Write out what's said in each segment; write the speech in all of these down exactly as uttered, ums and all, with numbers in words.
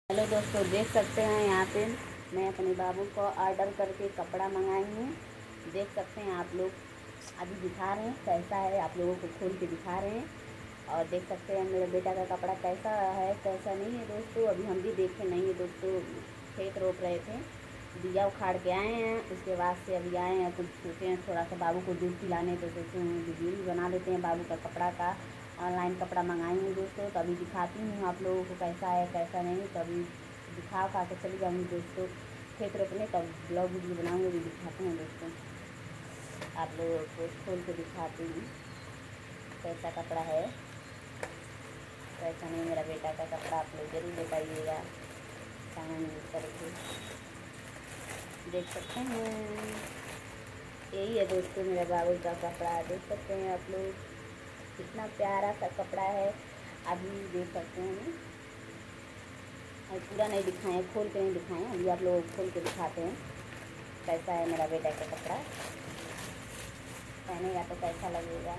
Hello दोस्तों, देख सकते हैं यहाँ पे मैं अपने बाबू को ऑर्डर करके कपड़ा मंगाई हूँ। देख सकते हैं आप लोग, अभी दिखा रहे हैं कैसा है, आप लोगों को खोल के दिखा रहे हैं। और देख सकते हैं मेरे बेटा का कपड़ा कैसा है कैसा नहीं है दोस्तों। अभी हम भी देखे नहीं है दोस्तों, खेत रोप रहे थे, दिया उखाड़ के आए हैं, उसके बाद से अभी आए हैं। कुछ सोचे हैं थोड़ा सा बाबू को दूध पिलाने, तो सोचे हैं वीडियो भी बना लेते हैं बाबू का कपड़ा का। ऑनलाइन कपड़ा मंगाई हूँ दोस्तों, तो अभी दिखाती हूँ आप लोगों को कैसा है कैसा नहीं। तो अभी दिखा खा के चली जाऊँगी दोस्तों खेत रोपने, तब ब्लॉग वीडियो बनाऊँगी, भी दिखाते हैं दोस्तों, आप लोगों को खोल के दिखाती हूँ कैसा कपड़ा है कैसा नहीं। मेरा बेटा का कपड़ा आप लोग जरूर बताइएगा कमेंट करके। देख सकते हैं यही है दोस्तों मेरा बाबू का कपड़ा, देख सकते हैं आप लोग कितना प्यारा सा कपड़ा है। अभी देख सकते हैं, अभी पूरा नहीं दिखाएं, खोल के नहीं दिखाएं, अभी आप लोग खोल के दिखाते हैं कैसा है मेरा बेटा का कपड़ा। पहनेगा तो कैसा लगेगा।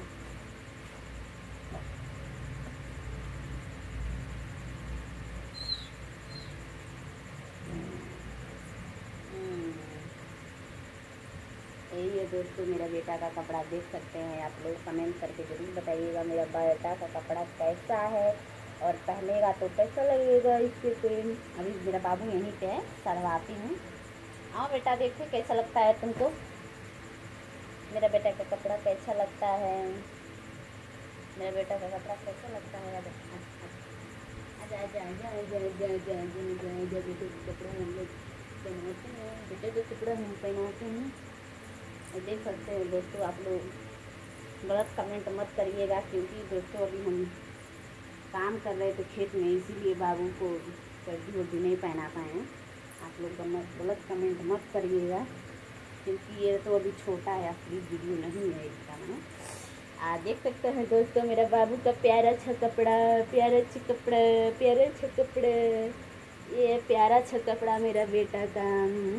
यही है दोस्तों मेरा बेटा का कपड़ा, देख सकते हैं आप लोग। कमेंट करके ज़रूर बताइएगा मेरा बेटा का कपड़ा कैसा है और पहनेगा तो कैसा लगेगा इसके पे। अभी मेरा बाबू यहीं पे है, सरवाती हूँ। आओ बेटा, देखो कैसा लगता है तुमको मेरा बेटा का कपड़ा कैसा लगता है। मेरा बेटा का कपड़ा कैसा लगता है। आजा आजा आजा आजा आजा आजा आजा आजा बेटे का कपड़ा हम लोग पहनाते हैं, बेटे का कपड़ा हम पहनाते हैं। देख सकते हैं दोस्तों आप लोग गलत कमेंट मत करिएगा, क्योंकि दोस्तों अभी हम काम कर रहे थे खेत में, इसीलिए बाबू को वर्दी वर्दी नहीं पहना पाए हैं। आप लोग गलत कमेंट मत करिएगा, क्योंकि ये तो अभी छोटा है, असली वीडियो नहीं है इसका ना। आ देख सकते हैं दोस्तों मेरा बाबू का प्यारा अच्छा कपड़ा, प्यारा अच्छा कपड़ा, प्यारा अच्छा कपड़ा, ये प्यारा अच्छा कपड़ा मेरा बेटा का।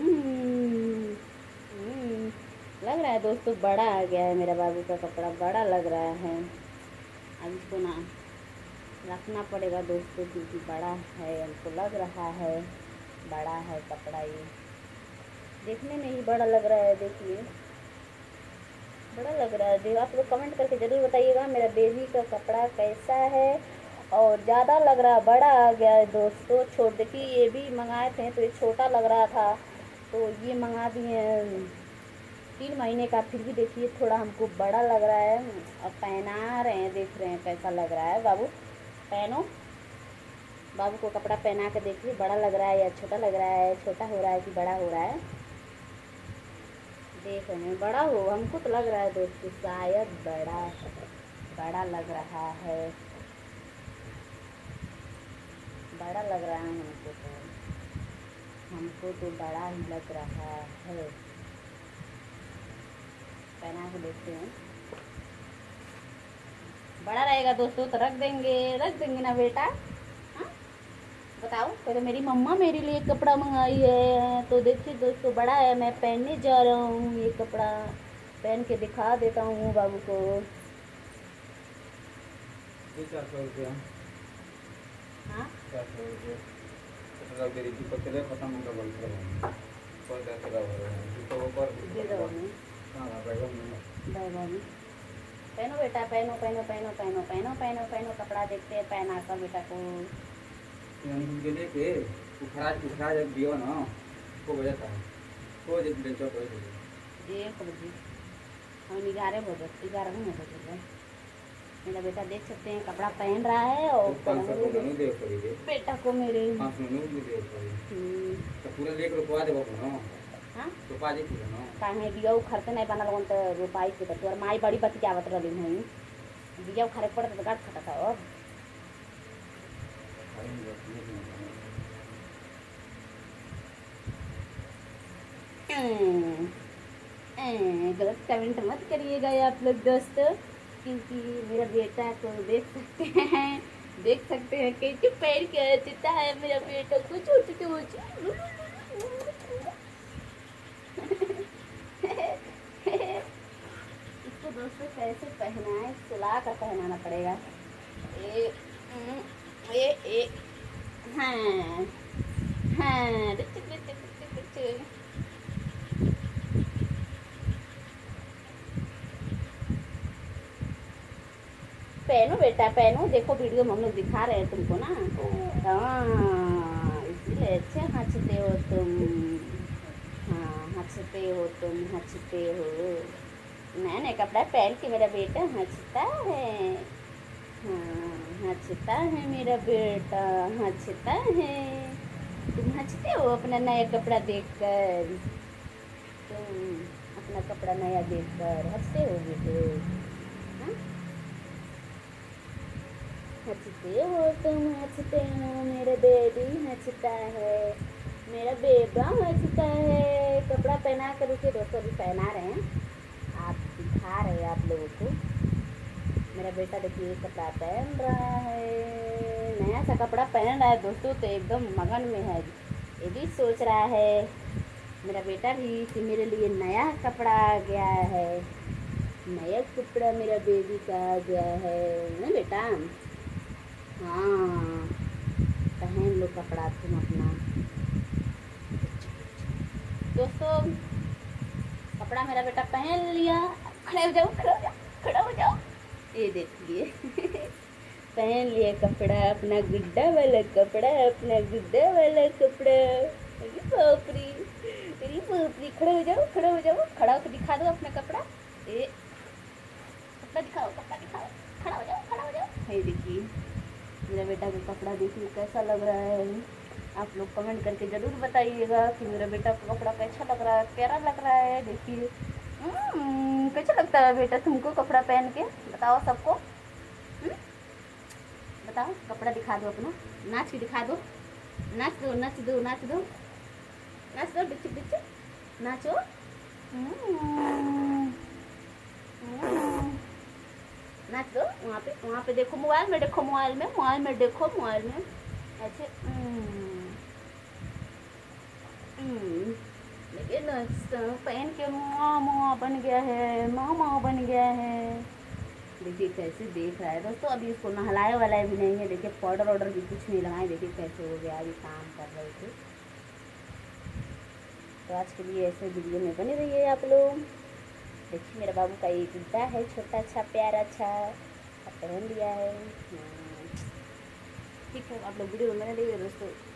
लग रहा है दोस्तों बड़ा आ गया है मेरा बाबू का कपड़ा, बड़ा लग रहा है। अब इसको ना रखना पड़ेगा दोस्तों, क्योंकि बड़ा है, हमको लग रहा है बड़ा है कपड़ा। ये देखने में ही बड़ा लग रहा है, देखिए बड़ा लग रहा है। आप लोग कमेंट करके ज़रूर बताइएगा मेरा बेबी का कपड़ा कैसा है। और ज़्यादा लग रहा, बड़ा आ गया है दोस्तों। छोड़ देखिए, ये भी मंगाए थे तो ये छोटा लग रहा था, तो ये मंगा दिए तीन महीने का, फिर भी देखिए थोड़ा हमको बड़ा लग रहा है। और पहना रहे हैं, देख रहे हैं कैसा लग रहा है। बाबू पहनो, बाबू को कपड़ा पहना के देखिए बड़ा लग रहा है या छोटा लग रहा है, छोटा हो रहा है कि बड़ा हो रहा है। देख रहे हैं बड़ा हो, हमको तो लग रहा है दोस्तों शायद बड़ा बड़ा लग रहा है, बड़ा लग रहा है हमको तो हमको तो बड़ा ही लग रहा है। पहना के देखते हैं, बड़ा रहेगा दोस्तों तो रख देंगे, रख देंगे ना बेटा। हाँ बताओ, तो मेरी मम्मा मेरे लिए कपड़ा मंगाई है, तो देखिए दोस्तों बड़ा है, मैं पहनने जा रहा हूँ। ये कपड़ा पहन के दिखा देता हूँ बाबू को। चार सौ रुपया हाँ चार सौ रुपया खत्म होगा बोल बैगन पहनो बेटा, पहनो पहनो पहनो पहनो पहनो पहनो पहनो कपड़ा देखते हैं पहना कर बेटा को। लेके उखड़ा उखड़ा जब दियो ना को बजाता है को जब बेचो को एक बजे हम ग्यारह बजे ग्यारह नहीं बजे मेरा बेटा देख सकते हैं कपड़ा पहन रहा है। और बेटा को मेरे तो पूरा लेके रुपवा देबो ना। हाँ रुपा दे पूरा ना काहे बिया उखड़ते नहीं बनल गन, तो रुपाई के तोर माई बड़ी बतियावत रहली नहीं, बिया उखड़े पड़त तो गाठ फटता। अब गलत कमेंट मत करिएगा आप लोग दोस्तों, क्योंकि मेरा बेटा को देख सकते हैं, देख सकते हैं कैसे पैर के चिता है मेरा बेटा को छोटे छोटे। इसको दोस्तों कैसे पहना है, सुला कर पहनाना पड़ेगा। ये ये ये हाँ हाँ रुचु, रुचु, रुचु, रुचु। पहनो बेटा पहनो, देखो वीडियो में हम लोग दिखा रहे हैं तुमको ना। हाँ इसलिए अच्छे हंसते हो तुम। हाँ हंसते हो तुम, हंसते हो। नया नया कपड़ा पहन के मेरा बेटा हंसता है। हाँ हंसता है मेरा बेटा, हंसता है। तुम हंसते हो अपना नया कपड़ा देखकर। तुम अपना कपड़ा नया देखकर हंसते हो बेटे। हाँ? हंसते हो तुम, हंसते हो, मेरा बेबी हंसता है, मेरा बेबा हंसता है। कपड़ा पहना कर उसे दोस्तों भी पहना रहे हैं, आप दिखा रहे हैं आप लोगों को। मेरा बेटा देखिए कपड़ा पहन रहा है, नया सा कपड़ा पहन रहा है दोस्तों, तो एकदम मगन में है। ये भी सोच रहा है मेरा बेटा भी कि मेरे लिए नया कपड़ा आ गया है, नया कपड़ा मेरा बेबी का आ गया है ना बेटा। हाँ पहन लो कपड़ा तुम अपना। दोस्तों कपड़ा मेरा बेटा पहन लिया। खड़े हो जाओ, खड़े हो जाओ, खड़ा हो जाओ। ये देखिए पहन लिया कपड़ा, अपना गुड्डा वाला कपड़ा, अपना गुड्डा वाला कपड़ा। अरे बाप रे, अरे बाप रे। खड़े हो जाओ, खड़े हो जाओ, खड़ा होकर दिखा दो अपना कपड़ा। ए कपड़ा दिखाओ, कपड़ा दिखाओ, खड़ा हो जाओ, खड़ा हो जाओ। ये देखिए मेरा बेटा का कपड़ा देखिए कैसा लग रहा है। आप लोग कमेंट करके ज़रूर बताइएगा कि मेरा बेटा का कपड़ा कैसा लग रहा है, प्यारा लग रहा है। देखिए कैसा लगता है बेटा तुमको कपड़ा पहन के, बताओ सबको। हुँ? बताओ कपड़ा दिखा दो अपना, नाच के दिखा दो, नाच दो नाच दो नाच दो नाच दो, बिच्चू बिच्चू नाचो। नाच दो वहाँ पे, वहाँ पे देखो, मोबाइल में देखो, मोबाइल में मोबाइल में देखो, मोबाइल में ऐसे। लेकिन पहन के मुआ मुआ बन गया है, मामा बन गया है। देखिए कैसे देख रहा है दोस्तों। अभी इसको नहलाए वाला भी नहीं है। देखिए पाउडर वाउडर भी कुछ नहीं लगाए। देखिए कैसे हो गया, अभी काम कर रहे थे। तो आज के लिए ऐसे वीडियो में बने रहिए आप लोग। देखिए मेरा बाबू का ये गुड्डा है, छोटा अच्छा प्यारा अच्छा पहन लिया है। ठीक है आप लोग वीडियो में बने रहिए दोस्तों।